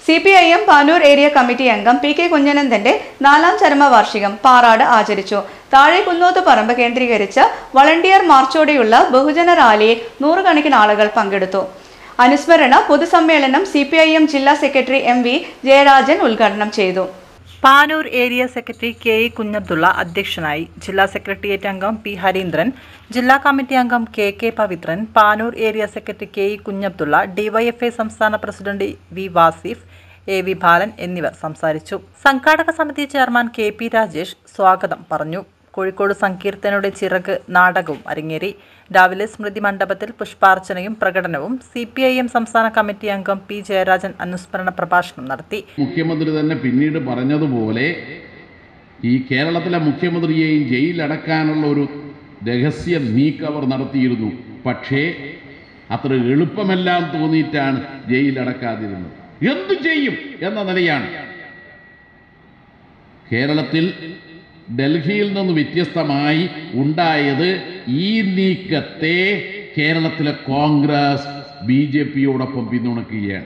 CPIM Panoor area committee അംഗം PK കുഞ്ഞനന്ദന്റെ 4ാം ചരമവാർഷികം പാറാട് ആചരിച്ചു. താഴെ കുന്നോത്ത് പറമ്പ് കേന്ദ്രീകരിച്ച് വളണ്ടിയർ മാർച്ചോടെയുള്ള ബഹുജന റാലിയിൽ നൂറുകണക്കിന് ആളുകൾ പങ്കെടുത്തു. അനുസ്മരണ പൊതുസമ്മേളനം CPIM ജില്ലാ സെക്രട്ടറി MV ജയരാജൻ ഉദ്ഘാടനം ചെയ്തു. Panoor area secretary KE Kunhabdulla അധ്യക്ഷനായി. ജില്ലാ സെക്രട്ടേറിയറ്റ് അംഗം P ഹരീന്ദ്രൻ, ജില്ലാ കമ്മിറ്റി അംഗം KK Pavithran, Panoor area secretary KE Kunhabdulla, DYFI സംസ്ഥാന president V Vasif, AV Balan എന്നിവർ സംസാരിച്ചു. സംഘാടക സമിതി ചെയർമാൻ KP രാജേഷ് സ്വാഗതം പറഞ്ഞു. കോഴിക്കോട് സങ്കീർത്തനയുടെ ചിറക് നാടകവും അരങ്ങേറി. രാവിലെ സ്മൃതി മണ്ഡപത്തിൽ പുഷ്പാർച്ചനയും പ്രകടനവും. CPIM സംസ്ഥാന കമ്മിറ്റി അംഗം P ജയരാജൻ അനുസ്മരണ പ്രഭാഷണം നടത്തി. മുഖ്യമന്ത്രി തന്നെ പിന്നീട് പറഞ്ഞതുപോലെ ഈ കേരളത്തിലെ മുഖ്യമന്ത്രിയെയും ജയിലടക്കാനുള്ള ഒരു രഹസ്യ നീക്കം അവർ നടത്തിയിരുന്നു. പക്ഷേ അത്ര എളുപ്പമെല്ലാം തോന്നിയിട്ടാണ് ജയിലടക്കാതിരുന്നത്. എന്തു ചെയ്യും എന്ന നിലയാണ്. കേരളത്തിൽ ഡൽഹിയിൽ നിന്ന് വ്യത്യസ്തമായി ഉണ്ടായത് ഈ നീക്കത്തെ കേരളത്തിലെ കോൺഗ്രസ് BJPയോടൊപ്പം പിന്തുണയ്ക്കുകയാണ്.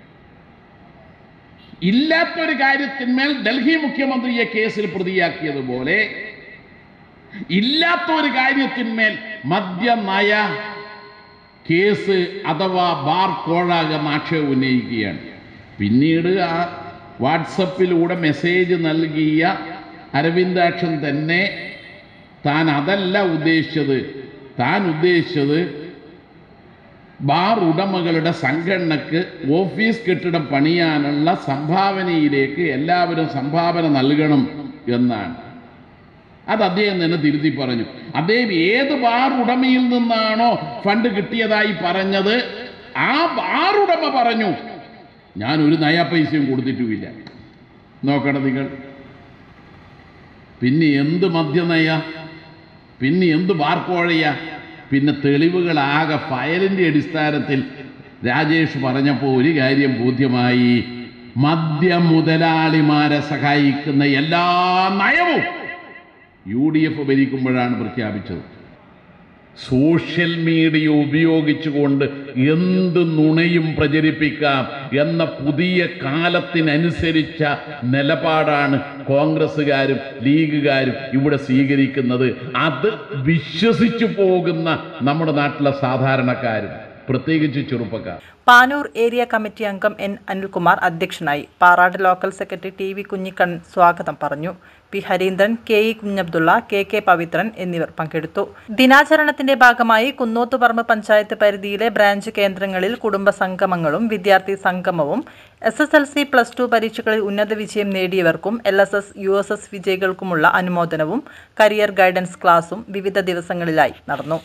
ഇല്ലാത്തൊരു കാര്യത്തിന്മേൽ ഡൽഹി മുഖ്യമന്ത്രിയെ കേസിൽ പ്രതിയാക്കിയതുപോലെ ഇല്ലാത്തൊരു കാര്യത്തിന്മേൽ മദ്യനയ കേസ് അഥവാ ബാർ കോഴ എന്ന ആക്ഷേപം ഉന്നയിക്കുകയാണ്. പിന്നീട് ആ വാട്സപ്പിലൂടെ മെസ്സേജ് നൽകിയ അരവിന്ദാക്ഷൻ തന്നെ താൻ അതല്ല ഉദ്ദേശിച്ചത്, താൻ ഉദ്ദേശിച്ചത് ബാർ ഉടമകളുടെ സംഘടനക്ക് ഓഫീസ് കെട്ടിടം പണിയാനുള്ള സംഭാവനയിലേക്ക് എല്ലാവരും സംഭാവന നൽകണം എന്നാണ്. അത് അദ്ദേഹം തന്നെ തിരുത്തി പറഞ്ഞു. അദ്ദേഹം ഏത് ബാർ ഉടമയിൽ നിന്നാണോ ഫണ്ട് കിട്ടിയതായി പറഞ്ഞത് ആ ബാർ ഉടമ പറഞ്ഞു, ഞാൻ ഒരു നയാ പൈസയും കൊടുത്തിട്ടുമില്ല. നോക്കണം നിങ്ങൾ. പിന്നെ എന്ത് മദ്യനയ, പിന്നെ എന്ത് ബാർക്കോഴയ? പിന്നെ തെളിവുകളാകെ ഫയലിൻ്റെ അടിസ്ഥാനത്തിൽ രാജേഷ് പറഞ്ഞപ്പോൾ ഒരു കാര്യം ബോധ്യമായി. മദ്യ മുതലാളിമാരെ സഹായിക്കുന്ന എല്ലാ നയവും UDF ഭരിക്കുമ്പോഴാണ് പ്രഖ്യാപിച്ചത്. സോഷ്യൽ മീഡിയ ഉപയോഗിച്ചുകൊണ്ട് എന്ത് നുണയും പ്രചരിപ്പിക്കാം എന്ന പുതിയ കാലത്തിനനുസരിച്ച നിലപാടാണ് കോൺഗ്രസ്സുകാരും ലീഗുകാരും ഇവിടെ സ്വീകരിക്കുന്നത്. അത് വിശ്വസിച്ചു പോകുന്ന നമ്മുടെ നാട്ടിലെ സാധാരണക്കാരും, പ്രത്യേകിച്ച് ചെറുപ്പക്കാർ. പാനൂർ ഏരിയ കമ്മിറ്റി അംഗം N അനിൽകുമാർ അധ്യക്ഷനായി. Parad local secretary TV Kunhikannan സ്വാഗതം പറഞ്ഞു. P Harindran, KE Kunhabdulla, KK Pavithran എന്നിവർ പങ്കെടുത്തു. ദിനാചരണത്തിന്റെ ഭാഗമായി കുന്നോത്തുപറമ്പ് പഞ്ചായത്ത് പരിധിയിലെ ബ്രാഞ്ച് കേന്ദ്രങ്ങളിൽ കുടുംബ സംഗമങ്ങളും വിദ്യാർത്ഥി സംഗമവും SSLC +2 പരീക്ഷകളിൽ ഉന്നത വിജയം നേടിയവർക്കും LSS USS വിജയികൾക്കുമുള്ള അനുമോദനവും കരിയർ ഗൈഡൻസ് ക്ലാസും വിവിധ ദിവസങ്ങളിലായി നടന്നു.